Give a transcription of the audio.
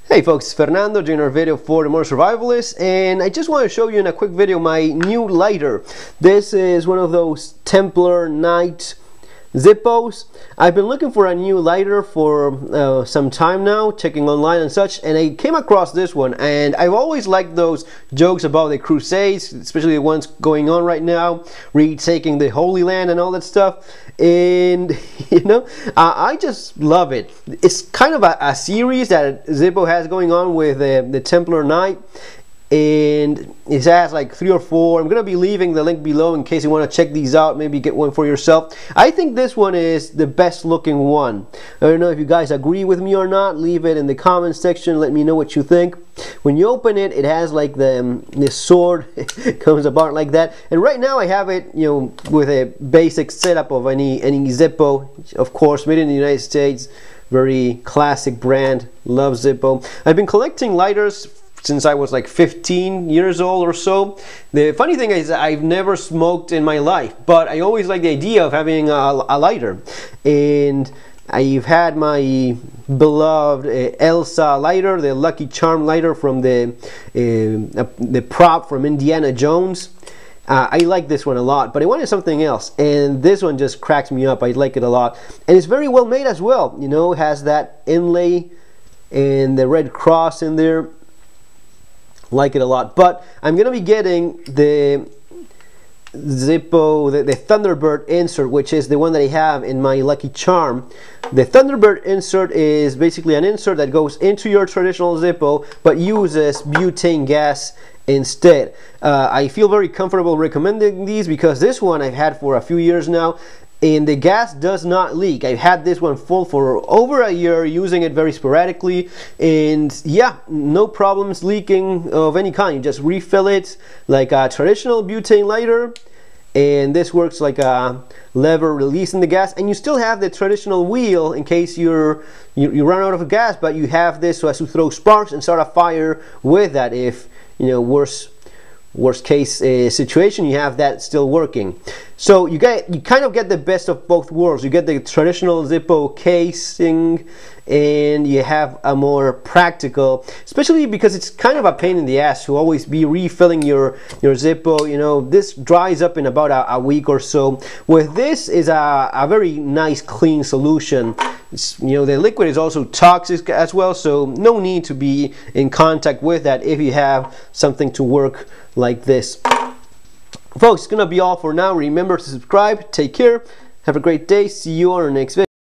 Hey folks, it's Fernando doing our video for the Modern Survivalist, and I just want to show you in a quick video my new lighter. This is one of those Templar Knight Zippos. I've been looking for a new lighter for some time now, checking online and such, and I came across this one. And I've always liked those jokes about the Crusades, especially the ones going on right now, retaking the Holy Land and all that stuff. And you know, I just love it. It's kind of a series that Zippo has going on with the Templar Knight, and it has like 3 or 4. I'm gonna be leaving the link below in case you want to check these out, maybe get one for yourself. I think this one is the best looking one. I don't know if you guys agree with me or not. Leave it in the comment section, let me know what you think. When you open it, it has like this sword. It comes apart like that, and right now I have it, you know, with a basic setup of any Zippo, of course made in the United States, very classic brand. Love Zippo. I've been collecting lighters since I was like 15 years old or so. The funny thing is I've never smoked in my life, but I always like the idea of having a lighter. And I've had my beloved Elsa lighter, the Lucky Charm lighter from the prop from Indiana Jones. I like this one a lot, but I wanted something else, and this one just cracks me up. I like it a lot, and it's very well made as well. You know, it has that inlay and the red cross in there. Like it a lot. But I'm gonna be getting the Zippo, the Thunderbird insert, which is the one that I have in my Lucky Charm. The Thunderbird insert is basically an insert that goes into your traditional Zippo but uses butane gas instead. I feel very comfortable recommending these because this one I've had for a few years now, and the gas does not leak. I've had this one full for over a year, using it very sporadically, and yeah, no problems leaking of any kind. You just refill it like a traditional butane lighter, and this works like a lever releasing the gas, and you still have the traditional wheel in case you run out of gas, but you have this so as to throw sparks and start a fire with that. If, you know, worst case situation, you have that still working. So you kind of get the best of both worlds. You get the traditional Zippo casing, and you have a more practical, especially because it's kind of a pain in the ass to always be refilling your Zippo. You know, this dries up in about a week or so. With this is a very nice clean solution. You know, the liquid is also toxic as well, so no need to be in contact with that if you have something to work like this. Folks, it's gonna be all for now. Remember to subscribe. Take care. Have a great day. See you on our next video.